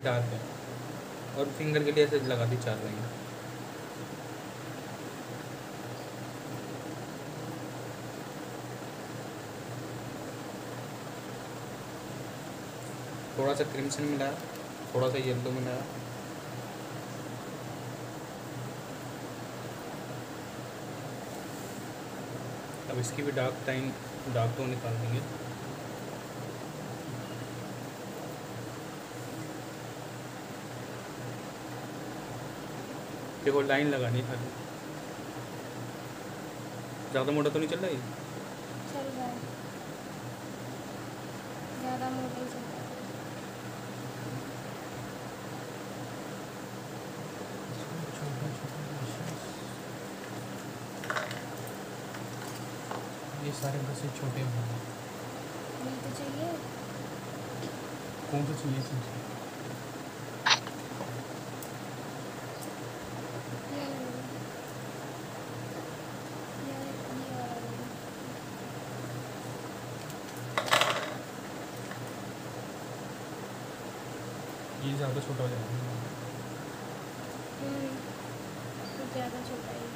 Dark है और finger के लिए ऐसे लगा दी 4 लाइन। थोड़ा सा क्रिम्सन मिलाया, थोड़ा सा येलो मिलाया। अब इसकी भी डार्क टोन निकाल देंगे। देखो लाइन लगानी है खाली, ज़्यादा मोटा तो नहीं चल रहा है। चल रहा है, ज़्यादा मोटा ही चल रहा है। ये सारे बस छोटे हैं। नहीं तो चाहिए, कौन सा चाहिए तुमसे? ये ले लो। ये वाला ले लो। ये ज़्यादा छोटा हो जाएगा। तो ज़्यादा छोटा ही।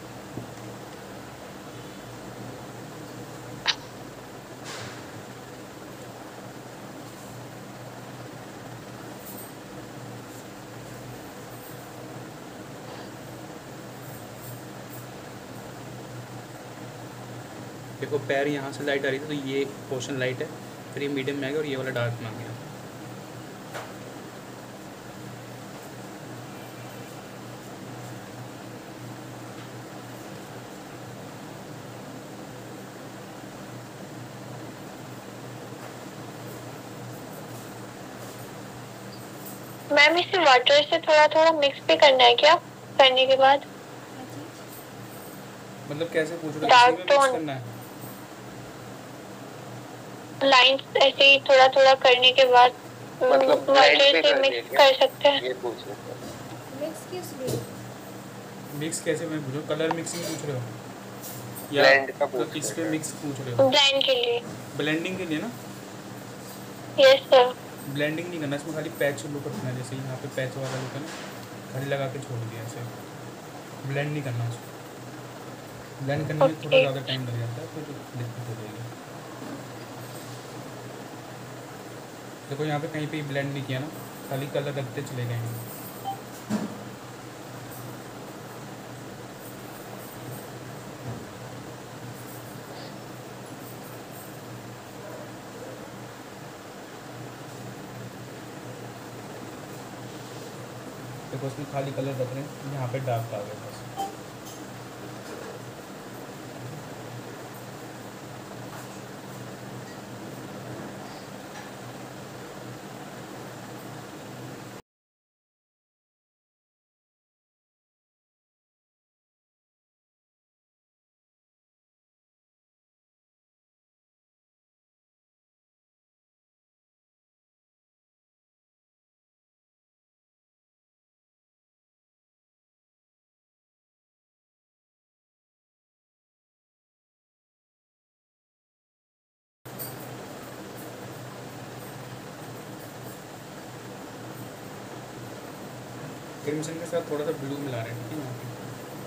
देखो पैर यहाँ से लाइट आ रही थी, तो ये पोर्शन लाइट है, फिर ये मीडियम में आ गया और ये वाला डार्क में आ गया। मैम इसे वाटर से थोड़ा थोड़ा मिक्स भी करना है क्या करने के बाद? मतलब कैसे पूछ रहे हो? डार्क इसी में मिक्स टोन करना है? लाइन ऐसे ही थोड़ा थोड़ा करने के बाद मतलब वाटर से मिक्स कर सकते हैं। ये पूछ रहे हैं। मिक्स किस लिए? मिक्स कैसे? मैं पूछ रहा हूँ कलर मिक्सिंग पूछ रहे हो या ब्लेंड का तो पूछ इस रहे पे हैं। मिक्स पूछ रहे हो? ब्लेंड के लिए। ब्लेंडिंग के लिए ना? Yes sir. ब्लेंडिंग नहीं करना, इसमें खाली पैच लुक रखना है, जैसे यहाँ पे पैच वाला लुक है ना, खाली लगा के छोड़ दिया ऐसे। ब्लेंड नहीं करना उसको, ब्लेंड करने में थोड़ा ज़्यादा टाइम लग जाता है, फिर दिक्कत हो जाएगी। देखो यहाँ पे कहीं पे ब्लेंड नहीं किया ना, खाली कलर रखते चले गए हैं। देखो उसमें खाली कलर रख रहे हैं, यहाँ पे डार्क आ गया बस। क्रिम्सन के साथ थोड़ा सा ब्लू मिला रहे हैं, ठीक है यहाँ पे।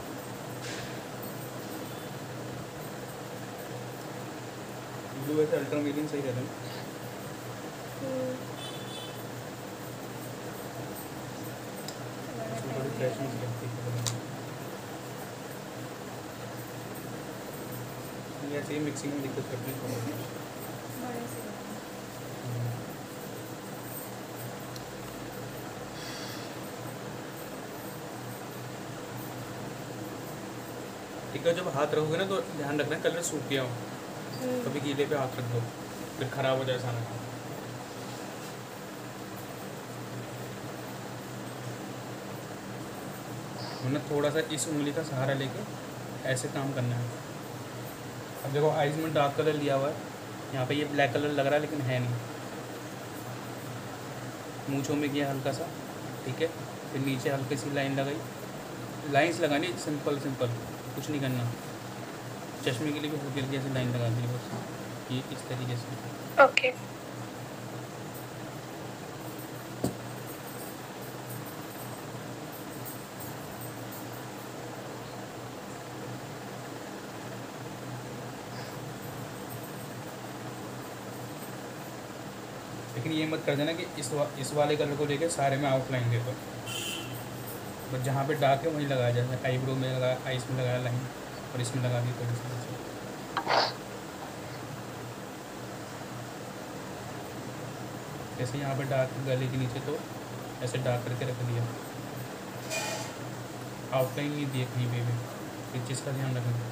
ब्लू वैसे अल्ट्रामेरिन सही रहता है ना? थोड़ी फ्रेशनेस लगती है। ऐसे ही मिक्सिंग में दिक्कत करनी पड़ेगी। बड़े से ठीक है, जब हाथ रखोगे ना तो ध्यान रखना कलर सूख गया हो, कभी गीले पे हाथ रख दो, फिर ख़राब हो जाए सारा। वरना थोड़ा सा इस उंगली का सहारा लेके ऐसे काम करना है। अब देखो आइज़ में डार्क कलर लिया हुआ है, यहाँ पे ये ब्लैक कलर लग रहा है लेकिन है नहीं। मूँछों में किया हल्का सा, ठीक है, फिर नीचे हल्की सी लाइन लगाई, लाइंस लगानी सिंपल सिंपल, कुछ नहीं करना। चश्मे के लिए भी हल्की हल्की ऐसी लाइन लगा दी बस, ये इस तरीके से। ओके। लेकिन ये मत कर देना कि इस वाले कलर को लेके सारे में आउटलाइन दे दो, बस जहाँ पे डार्क है वहीं लगाया जाए। आईब्रो में लगाया, आइस में लगाया लाइन, और इसमें लगा दी थोड़ी सी ऐसे। जैसे यहाँ पे डार्क गले के नीचे तो ऐसे डार्क करके रख दिया, आउटलाइन नहीं दी कहीं पे भी, इस चीज़ का ध्यान रखना।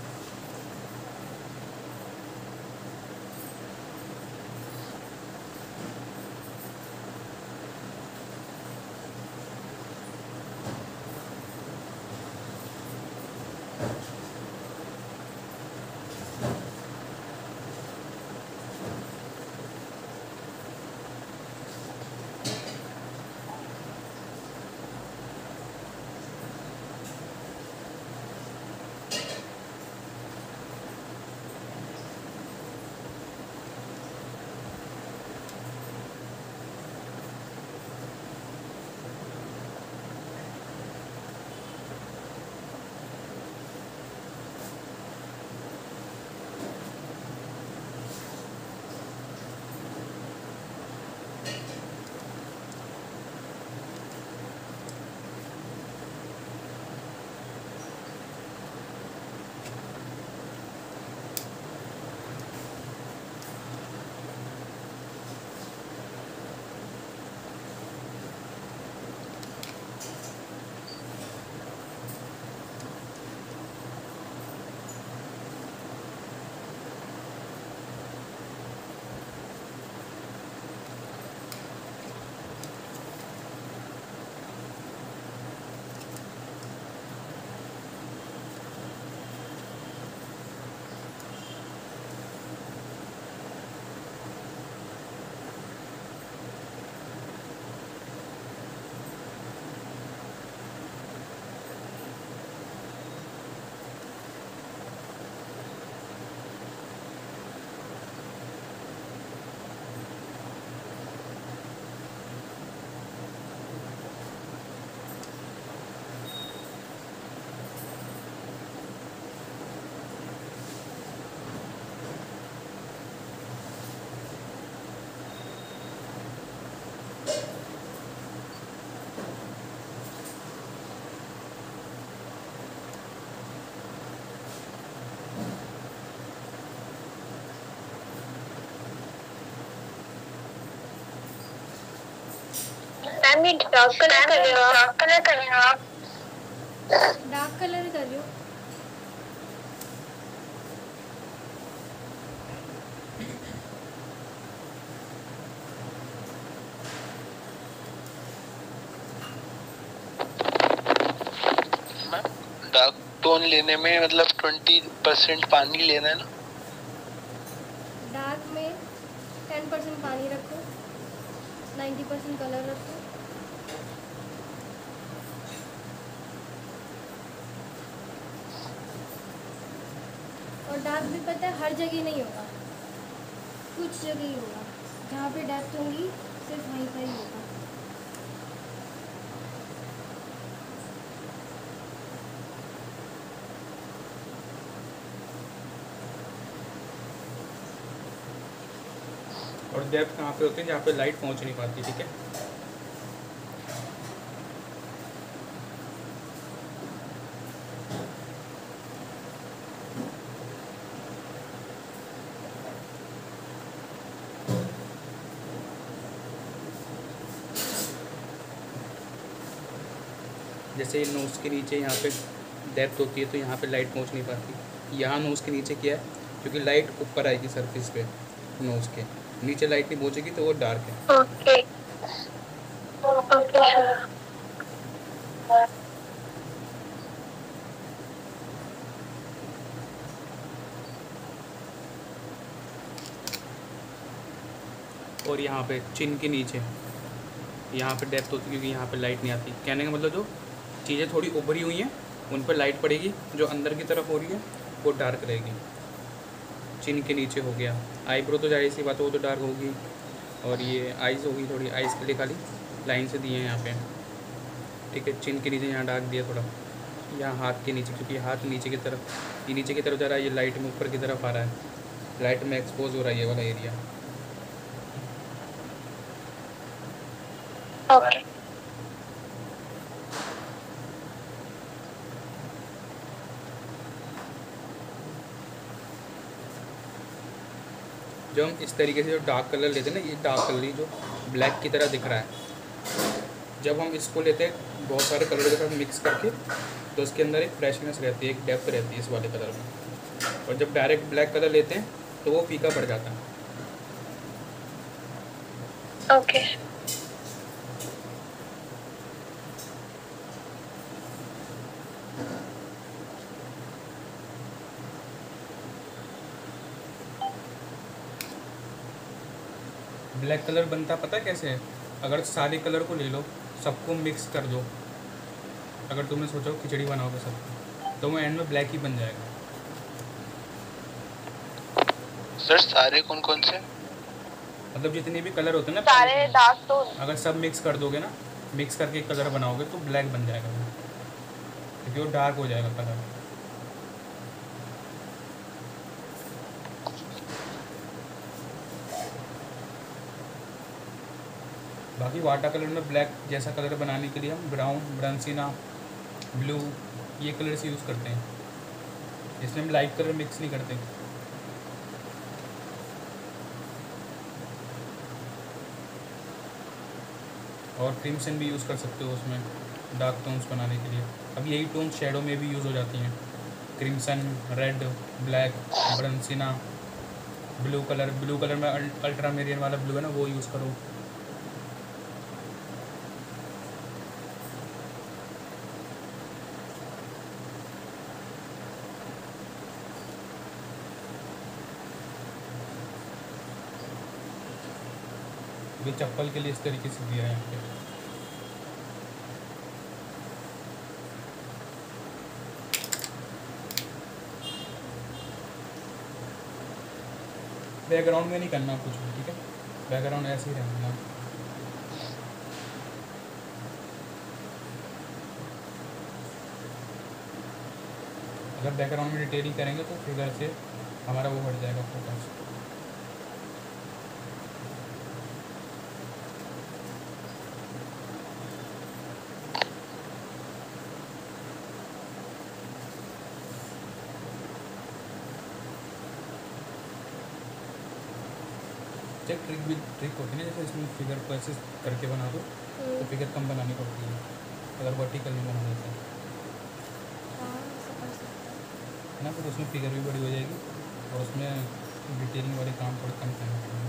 मैम ये डार्क कलर कर रहे हो आप? डार्क कलर कर रही हो। डार्क टोन लेने में मतलब 20% पानी लेना है ना? डार्क में 10% पानी रखो, 90% कलर रखो। और डार्क भी पता है हर जगह नहीं होगा, कुछ जगह ही होगा, जहाँ पे डेप्थ होंगी सिर्फ वहीं पर ही होगा। और डेप्थ कहाँ पे होती है? जहाँ पे लाइट पहुँच नहीं पाती, ठीक है। जैसे नोज़ के नीचे यहाँ पे डेप्थ होती है तो यहाँ पे लाइट पहुँच नहीं पाती। यहाँ नोज़ के नीचे क्या है, क्योंकि लाइट ऊपर आएगी सरफेस पे, नोज़ के नीचे लाइट नहीं पहुँचेगी तो वो डार्क है। ओके ओके और यहाँ पे चिन के नीचे यहाँ पे डेप्थ होती है क्योंकि यहाँ पे लाइट नहीं आती। कहने का मतलब जो चीज़ें थोड़ी उभरी हुई हैं उन पर लाइट पड़ेगी, जो अंदर की तरफ हो रही है वो डार्क रहेगी। चिन के नीचे हो गया, आईब्रो तो जाहिर सी बात है वो तो डार्क होगी, और ये आइज़ होगी, थोड़ी आइज़ के लिए खाली लाइन से दिए हैं यहाँ पे, ठीक है। चिन के नीचे यहाँ डार्क दिया थोड़ा, यहाँ हाथ के नीचे, क्योंकि हाथ नीचे की तरफ, ये नीचे की तरफ जा रहा है, ये लाइट में ऊपर की तरफ आ रहा है, लाइट में एक्सपोज हो रहा है ये वाला एरिया। ओके। जब हम इस तरीके से जो डार्क कलर लेते हैं ना, ये डार्क कलर जो ब्लैक की तरह दिख रहा है, जब हम इसको लेते हैं बहुत सारे कलर के साथ मिक्स करके, तो उसके अंदर एक फ्रेशनेस रहती है, एक डेप्थ रहती है इस वाले कलर में। और जब डायरेक्ट ब्लैक कलर लेते हैं तो वो फीका पड़ जाता है। ओके। ब्लैक कलर बनता पता है कैसे है? अगर सारे कलर को ले लो, सबको मिक्स कर दो, अगर तुमने सोचा हो खिचड़ी बनाओगे सबको, तो वो एंड में ब्लैक ही बन जाएगा। सर सारे कौन कौन से? मतलब जितने भी कलर होते हैं ना सारे palette में, डार्क टोन। अगर सब मिक्स कर दोगे ना, मिक्स करके एक कलर बनाओगे तो ब्लैक बन जाएगा वो, क्योंकि वो डार्क हो जाएगा कलर। बाकी वाटर कलर में ब्लैक जैसा कलर बनाने के लिए हम ब्राउन, ब्राउनसीना, ब्लू, ये कलर्स यूज़ करते हैं। इसमें हम लाइट कलर मिक्स नहीं करते। और क्रिम्सन भी यूज़ कर सकते हो उसमें डार्क टोन्स बनाने के लिए। अब यही टोन शेडो में भी यूज़ हो जाती हैं, crimson, red, black, burnt sienna, blue colour में अल्ट्रा मेरियन वाला ब्लू है ना, वो यूज़ करो। ये चप्पल के लिए इस तरीके से दिया है यहाँ पे। बैकग्राउंड में नहीं करना कुछ भी, ठीक है? बैकग्राउंड ऐसे ही रहना। अगर बैकग्राउंड में डिटेलिंग करेंगे तो फिगर से हमारा वो हट जाएगा फोकस। एक ट्रिक होती है ना, जैसे इसमें फिगर को ऐसे करके बना दो तो फिगर कम बनानी पड़ती है, अगर वर्टिकल नहीं बना देते है ना, तो उसमें फिगर भी बड़ी हो जाएगी और उसमें डिटेलिंग वाले काम थोड़ा कम करना पड़ेगा।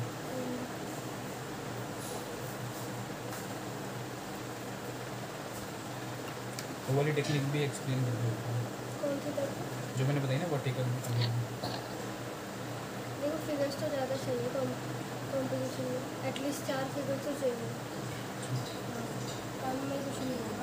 वो वाली टेक्निक भी एक्सप्लेन कर देता हूँ, कौन सी तरफ? जो मैंने बताई ना वर्टिकल में करनी है। देखो फिगर्स तो ज़्यादा चाहिए कॉम्पोजिशन में, एटलीस्ट 4 फिगर्स तो चाहिए। हाँ, काम में कुछ नहीं होगा।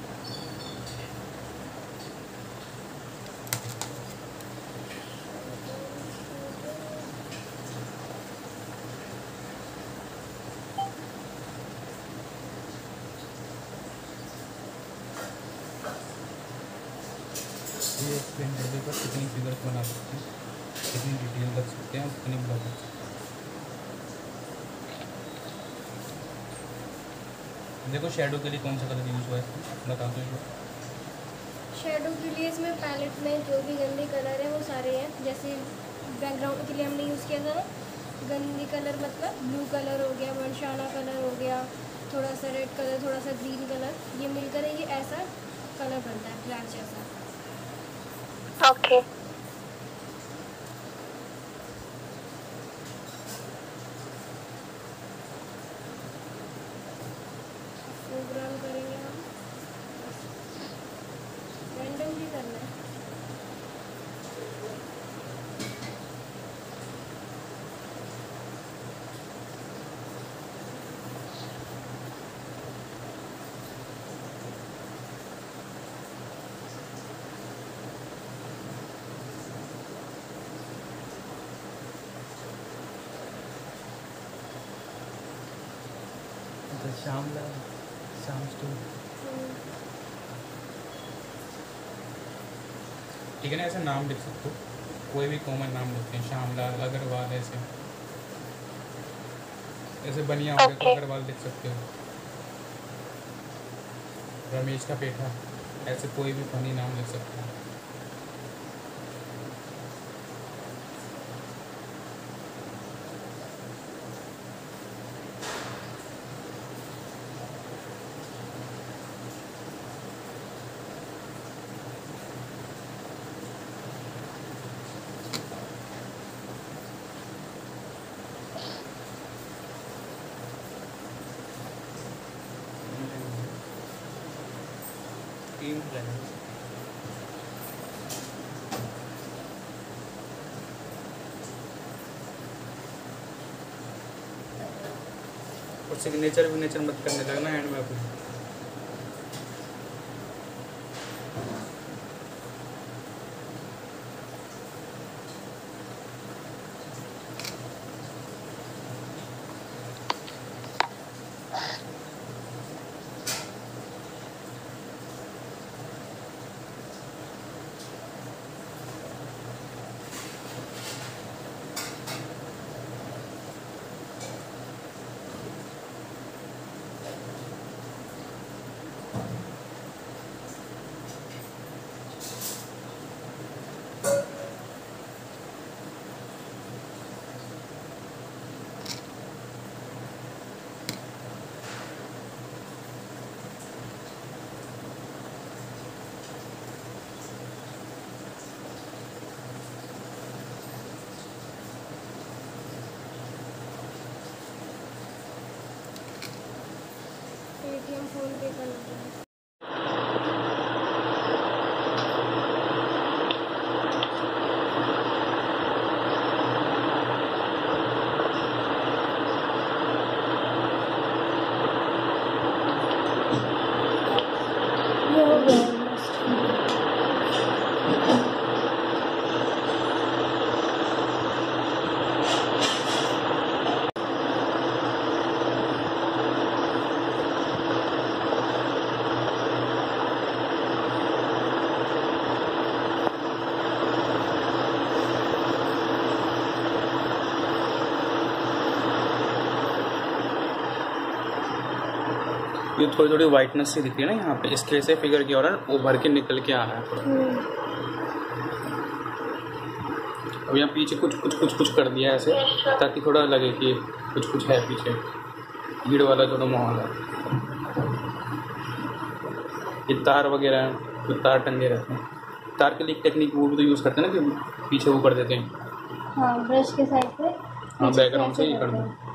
ये एक्सप्लेन कर देगा कितनी फिगर्स बना सकते हैं, कितनी डिटेल रख सकते हैं और कितनी ब्लॉक रख सकते हैं। देखो शेडो के लिए कौन सा कलर यूज़ हुआ है इसमें बता दो एक बार। शेडो के लिए इसमें पैलेट में जो भी गंदे कलर है वो सारे हैं। जैसे बैकग्राउंड के लिए हमने यूज़ किया था ना, गंदे कलर मतलब ब्लू कलर हो गया, मनशाना कलर हो गया, थोड़ा सा रेड कलर, थोड़ा सा ग्रीन कलर, ये मिलकर ये ऐसा कलर बनता है ब्लैक जैसा। ओके। प्रोग्राम करेंगे हम, रैंडमली करना है। शाम स्टोर ठीक है ना, ऐसे नाम लिख सकते हो, कोई भी कॉमन नाम लिखते हैं, श्यामलाल, अग्रवाल, ऐसे बनिया हो गया तो Okay. अग्रवाल लिख सकते हो। रमेश का पेठा, ऐसे कोई भी फनी नाम लिख सकते हैं। टीम प्लान और सिग्नेचर विग्नेचर मत करने लगना एंड में अपने। पेटीएम फोन पे कर लेते हैं। ये हो गया ये थोड़ी थोड़ी वाइटनेस सी दिख रही है ना यहाँ पे, इसके से फिगर की और वो भर के निकल के आ रहा है थोड़ा। अब यहाँ पीछे कुछ कर दिया है ऐसे, ताकि थोड़ा लगे कि कुछ है पीछे, भीड़ वाला थोड़ा माहौल है। ये तार वगैरह हैं, तो तार टंगे रहते हैं। तार के लिए एक टेक्निक वो भी तो यूज़ करते हैं ना, कि पीछे वो कर देते हैं। हाँ, ब्रश के साइड पे हाँ, बैकग्राउंड से ही कर दो।